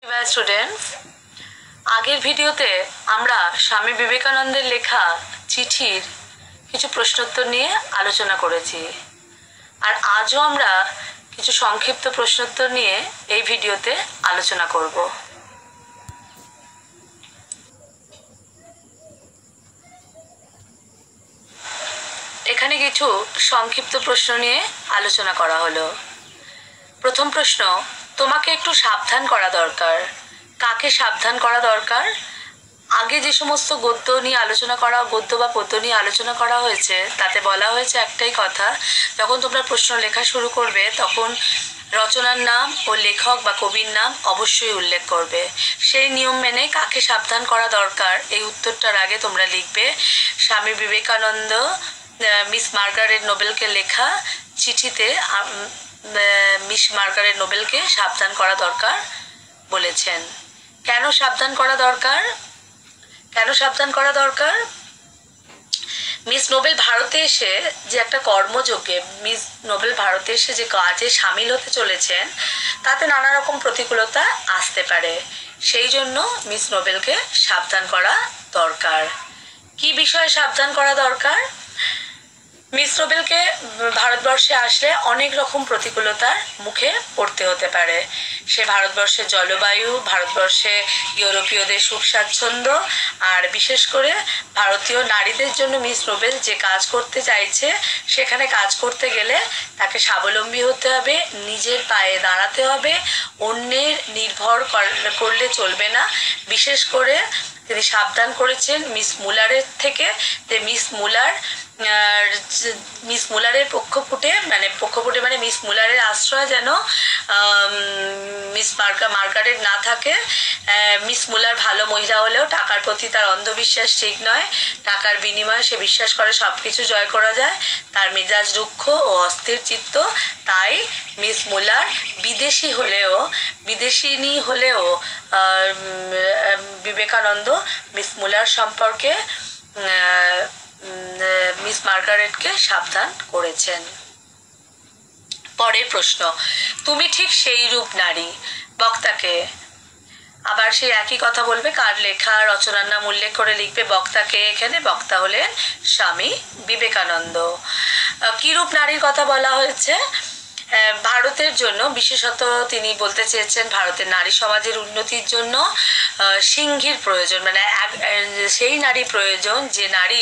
Students, আগের ভিডিওতে আমরা স্বামী বিবেকানন্দের লেখা চিঠির কিছু প্রশ্নোত্তর নিয়ে আলোচনা করেছি, আর আজও আমরা কিছু সংক্ষিপ্ত প্রশ্নোত্তর নিয়ে এই ভিডিওতে আলোচনা করব। এখানে কিছু সংক্ষিপ্ত প্রশ্ন নিয়ে আলোচনা করা হলো। প্রথম প্রশ্ন, তোমাকে একটু সাবধান করা দরকার। কাকে সাবধান করা দরকার? আগে যে সমস্ত গদ্য নিয়ে আলোচনা করা, গদ্য বা পদ্য নিয়ে আলোচনা করা হয়েছে, তাতে বলা হয়েছে একটাই কথা, যখন তোমরা প্রশ্ন লেখা শুরু করবে তখন রচনার নাম ও লেখক বা কবির নাম অবশ্যই উল্লেখ করবে। সেই নিয়ম মেনে কাকে সাবধান করা দরকার এই উত্তরটার আগে তোমরা লিখবে স্বামী বিবেকানন্দ মিস মার্গারেট নোবেলকে লেখা চিঠিতে মিস মার্গারেট নোবেলকে সাবধান করা দরকার বলেছেন। কেন সাবধান করা দরকার? কেন সাবধান করা দরকার? মিস নোবেল ভারতে এসে যে একটা কর্মযজ্ঞে মিস নোবেল ভারতে এসে যে কাজে সামিল হতে চলেছেন, তাতে নানা রকম প্রতিকূলতা আসতে পারে। সেই জন্য মিস নোবেলকে সাবধান করা দরকার। কি বিষয়ে সাবধান করা দরকার? মিস নোবেলকে ভারতবর্ষে আসলে অনেক রকম প্রতিকূলতার মুখে পড়তে হতে পারে। সে ভারতবর্ষের জলবায়ু, ভারতবর্ষে ইউরোপীয়দের সুখ স্বাচ্ছন্দ্য, আর বিশেষ করে ভারতীয় নারীদের জন্য মিস নোবেল যে কাজ করতে চাইছে, সেখানে কাজ করতে গেলে তাকে স্বাবলম্বী হতে হবে, নিজের পায়ে দাঁড়াতে হবে, অন্যের নির্ভর করলে চলবে না। বিশেষ করে তিনি সাবধান করেছেন মিস মুলারের থেকে, যে মিস মুলারের পক্ষপুটে মানে মিস মুলারের আশ্রয় যেন মিস মার্গারেট না থাকে। মিস মুলার ভালো মহিলা হলেও টাকার প্রতি তার অন্ধবিশ্বাস ঠিক নয়। টাকার বিনিময়ে সে বিশ্বাস করে সব কিছু জয় করা যায়। তার মেজাজ রুক্ষ ও অস্থির চিত্ত। তাই মিস মুলার বিদেশিনী হলেও বিবেকানন্দ মিস মুলার সম্পর্কে মিস মার্গারেটকে সাবধান করেছেন। পরের প্রশ্ন, তুমি ঠিক সেই রূপ নারী। বক্তাকে আবার সেই একই কথা বলবে, কার লেখা রচনার নাম উল্লেখ করে লিখবে বক্তাকে। এখানে বক্তা হলেন স্বামী বিবেকানন্দ। কিরূপ নারীর কথা বলা হয়েছে? ভারতের জন্য বিশেষত তিনি বলতে চেয়েছেন ভারতের নারী সমাজের উন্নতির জন্য সিংহীর প্রয়োজন, মানে সেই নারী প্রয়োজন যে নারী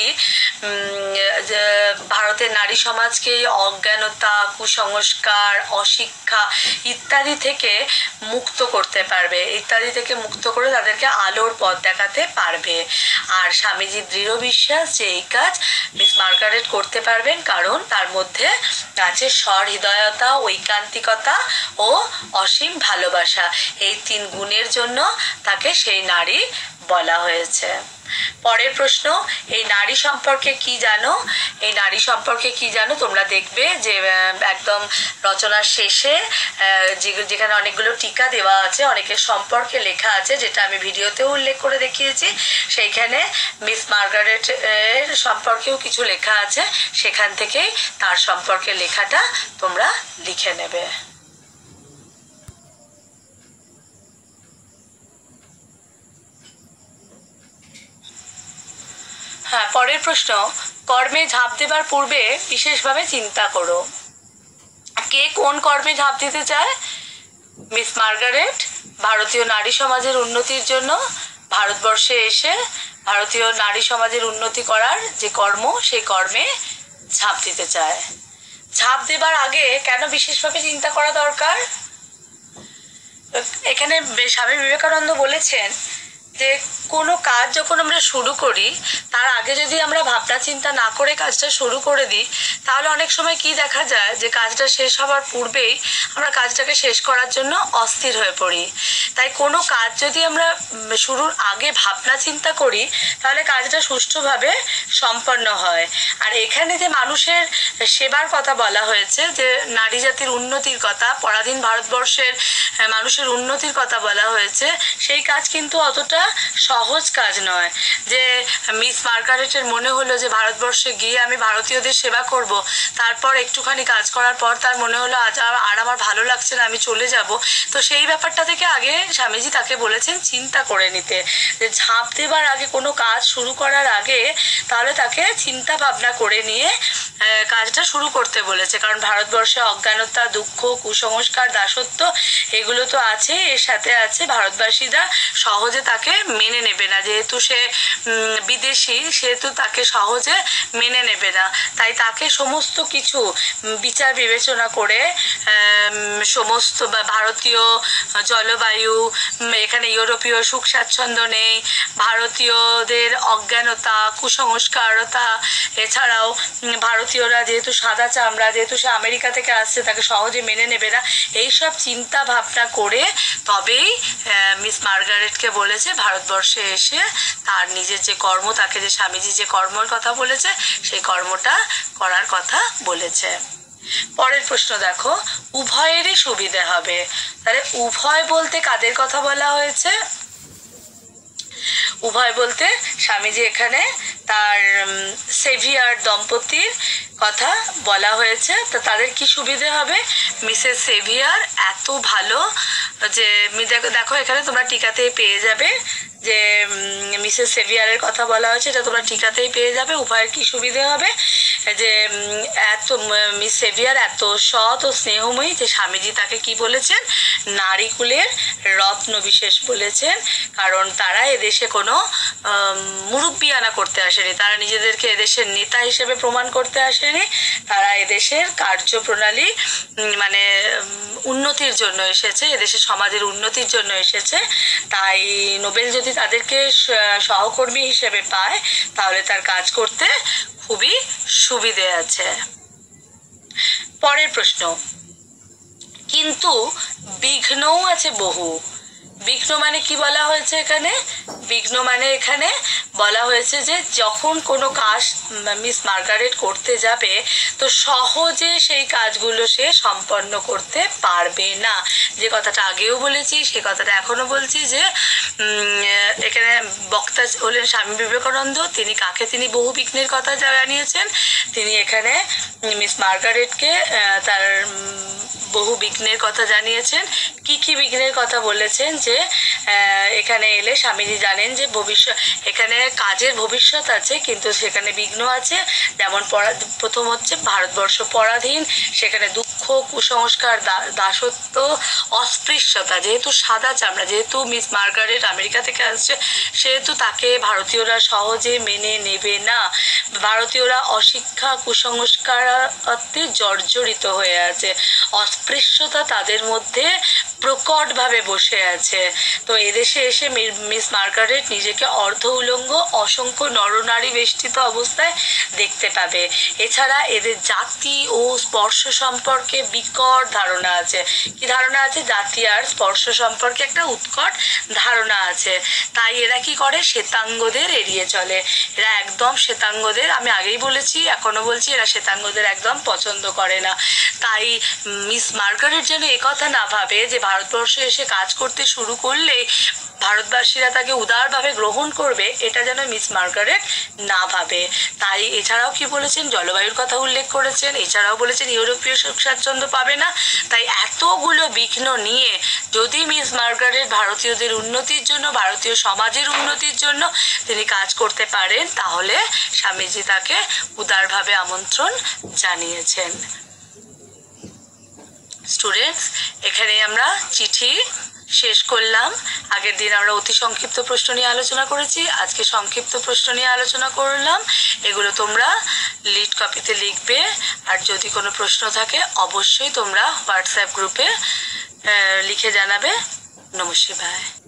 ভারতের নারী সমাজকে অজ্ঞানতা, কুসংস্কার, অশিক্ষা ইত্যাদি থেকে মুক্ত করতে পারবে, ইত্যাদি থেকে মুক্ত করে তাদেরকে আলোর পথ দেখাতে পারবে। আর স্বামীজির দৃঢ় বিশ্বাস যে এই কাজ মিস মার্গারেট করতে পারবেন, কারণ তার মধ্যে আছে সহৃদয়তা, ঐকান্তিকতা ও অসীম ভালোবাসা। এই 3 গুণের জন্য তাকে সেই নারী বলা হয়েছে। পরের প্রশ্ন, এই নারী সম্পর্কে কি জানো? এই নারী সম্পর্কে কি জানো তোমরা দেখবে যে একদম রচনার শেষে যেখানে অনেকগুলো টিকা দেওয়া আছে, অনেকের সম্পর্কে লেখা আছে, যেটা আমি ভিডিওতেও উল্লেখ করে দেখিয়েছি। সেইখানে মিস মার্গারেট এর সম্পর্কেও কিছু লেখা আছে, সেখান থেকেই তার সম্পর্কে লেখাটা তোমরা লিখে নেবে। হ্যাঁ, পরের প্রশ্ন, কর্মে ঝাঁপ দেবার পূর্বে বিশেষভাবে চিন্তা করো। কে কোন কর্মে ঝাঁপ দিতে চায়? মিস মার্গারেট ভারতীয় নারী সমাজের উন্নতির জন্য ভারতবর্ষে এসে ভারতীয় নারী সমাজের উন্নতি করার যে কর্ম, সেই কর্মে ঝাঁপ দিতে চায়। ঝাঁপ দেবার আগে কেন বিশেষভাবে চিন্তা করা দরকার? এখানে স্বামী বিবেকানন্দ বলেছেন যে কোনো কাজ যখন আমরা শুরু করি, তার আগে যদি আমরা ভাবনা চিন্তা না করে কাজটা শুরু করে দিই, তাহলে অনেক সময় কি দেখা যায় যে কাজটা শেষ হওয়ার পূর্বেই আমরা কাজটাকে শেষ করার জন্য অস্থির হয়ে পড়ি। তাই কোনো কাজ যদি আমরা শুরুর আগে ভাবনা চিন্তা করি, তাহলে কাজটা সুষ্ঠুভাবে সম্পন্ন হয়। আর এখানে যে মানুষের সেবার কথা বলা হয়েছে, যে নারী জাতির উন্নতির কথা, পরাধীন ভারতবর্ষের মানুষের উন্নতির কথা বলা হয়েছে, সেই কাজ কিন্তু অতটা সহজ কাজ নয়। যে মিস মার্গারেটের মনে হলো যে ভারতবর্ষে গিয়ে আমি ভারতীয়দের সেবা করব, তারপর একটুখানি কাজ করার পর তার মনে হলো আজ আর আমার ভালো লাগছে না, আমি চলে যাব। তো সেই ব্যাপারটা থেকে আগে স্বামীজি তাকে বলেছেন চিন্তা করে নিতে, যে ঝাঁপ দেবার আগে, কোনো কাজ শুরু করার আগে তাহলে তাকে চিন্তা ভাবনা করে নিয়ে কাজটা শুরু করতে বলেছে। কারণ ভারতবর্ষে অজ্ঞানতা, দুঃখ, কুসংস্কার, দাসত্ব এগুলো তো আছে, এর সাথে আছে ভারতবাসীরা সহজে তাকে মেনে নেবে না। যেহেতু সে বিদেশি, সেহেতু তাকে সহজে মেনে নেবে না। তাই তাকে সমস্ত কিছু বিচার বিবেচনা করে সমস্ত ভারতীয় জলবায়ু, এখানে ইউরোপীয় সুখ স্বাচ্ছন্দ্য নেই, ভারতীয়দের অজ্ঞানতা, কুসংস্কারতা, এছাড়াও ভারতীয়রা যেহেতু সাদা চামড়া, যেহেতু সে আমেরিকা থেকে আসছে, তাকে সহজে মেনে নেবে না, এইসব চিন্তা ভাবনা করে তবেই মিস মার্গারেটকে বলেছে ভারতবর্ষে এসে তার নিজের যে কর্ম, তাকে যে স্বামীজি যে কর্মের কথা বলেছে সেই কর্মটা করার কথা বলেছে। পরের প্রশ্ন দেখো, উভয়েরই সুবিধে হবে। তাহলে উভয় বলতে কাদের কথা বলা হয়েছে? উভয় বলতে স্বামীজি এখানে তার সেভিয়ার দম্পতির কথা বলা হয়েছে। তো তাদের কি সুবিধে হবে? মিসেস সেভিয়ার এত ভালো যে দেখো এখানে তোমরা টিকাতেই পেয়ে যাবে যে মিসেস সেভিয়ারের কথা বলা হয়েছে, এটা তোমরা টিকাতেই পেয়ে যাবে। উভয়ের কি সুবিধে হবে? যে এত মিস সেভিয়ার এত সৎ ও স্নেহময়ী যে স্বামীজি তাকে কি বলেছেন? নারীকুলের রত্ন বিশেষ বলেছেন। কারণ তারা এদেশে কোনো মুরব্বিয়ানা করতে আসেনি, তারা নিজেদেরকে এদেশের নেতা হিসেবে প্রমাণ করতে আসেনি, তারা এদেশের কার্যপ্রণালী মানে উন্নতির জন্য এসেছে, এদেশের সমাজের উন্নতির জন্য এসেছে। তাই নোবেল যদি তাদেরকে সহকর্মী হিসেবে পায় তাহলে তার কাজ করতে খুবই সুবিধে আছে। পরের প্রশ্ন, কিন্তু বিঘ্নও আছে বহু। বিঘ্ন মানে কি বলা হয়েছে এখানে? বিঘ্ন মানে এখানে বলা হয়েছে যে যখন কোনো কাজ মিস মার্গারেট করতে যাবে তো সহজে সেই কাজগুলো সে সম্পন্ন করতে পারবে না। যে কথাটা আগেও বলেছি সে কথাটা এখনো বলছি, যে এখানে বক্তা হলেন স্বামী বিবেকানন্দ। তিনি কাকে তিনি বহু বিঘ্নের কথা জানিয়েছেন? তিনি এখানে মিস মার্গারেটকে তার বহু বিঘ্নের কথা জানিয়েছেন। কি কি বিঘ্নের কথা বলেছেন? যে এখানে এলে স্বামীজি জানেন যে এখানে কাজের ভবিষ্যৎ আছে, কিন্তু সেখানে বিঘ্ন আছে। যেমন প্রথম হচ্ছে ভারতবর্ষ পরাধীন, সেখানে দুঃখ, কুসংস্কার, দাসত্ব, অস্পৃশ্যতা। যেহেতু সাদা চামড়া, যেহেতু মিস মার্গারেট আমেরিকা থেকে আসছে, সেহেতু তাকে ভারতীয়রা সহজে মেনে নেবে না। ভারতীয়রা অশিক্ষা, কুসংস্কারে জর্জরিত হয়ে আছে, অস্পৃশ্যতা তাদের মধ্যে প্রকটভাবে বসে আছে। তো এদেশে এসে মিস মার্গারেট নিজেকে অর্ধ উলঙ্গ অসংখ্য নরনারী বেষ্টিত অবস্থায় দেখতে পাবে। এছাড়া এদের জাতি ও স্পর্শ সম্পর্কে বিকট ধারণা আছে। কি ধারণা আছে? জাতি আর স্পর্শ সম্পর্কে একটা উৎকট ধারণা আছে। তাই এরা কি করে? শ্বেতাঙ্গদের এড়িয়ে চলে। এরা একদম শ্বেতাঙ্গদের, আমি আগেই বলেছি এখনো বলছি, এরা শ্বেতাঙ্গদের একদম পছন্দ করে না। তাই মিস মার্গারেট যেন একথা না ভাবে যে ভারতবর্ষে এসে কাজ করতে শুরু করলে ভারতবাসীরা তাকে উদারভাবে গ্রহণ করবে, এটা যেন মিস মার্গারেট না ভাবে। তাই এছাড়াও কি বলেছেন? জলবায়ুর কথা উল্লেখ করেছেন। এছাড়াও বলেছেন ইউরোপীয় সুখ স্বাচ্ছন্দ্য পাবে না। তাই এতগুলো বিঘ্ন নিয়ে যদি মিস মার্গারেট ভারতীয়দের উন্নতির জন্য, ভারতীয় সমাজের উন্নতির জন্য তিনি কাজ করতে পারেন, তাহলে স্বামীজি তাকে উদারভাবে আমন্ত্রণ জানিয়েছেন। স্টুডেন্টস, এখানে আমরা চিঠি শেষ করলাম। আগের দিন আমরা অতি সংক্ষিপ্ত প্রশ্ন নিয়ে আলোচনা করেছি, আজকে সংক্ষিপ্ত প্রশ্ন নিয়ে আলোচনা করলাম। এগুলো তোমরা লিড কপিতে লিখবে, আর যদি কোনো প্রশ্ন থাকে অবশ্যই তোমরা হোয়াটসঅ্যাপ গ্রুপে লিখে জানাবে। নমস্কার।